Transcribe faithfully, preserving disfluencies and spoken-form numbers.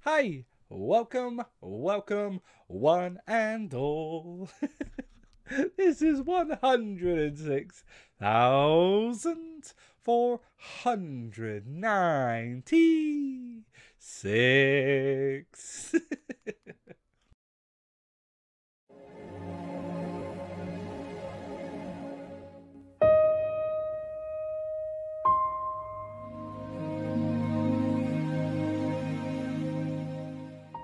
Hi, welcome, welcome, one and all. This is one hundred six thousand four hundred ninety-six.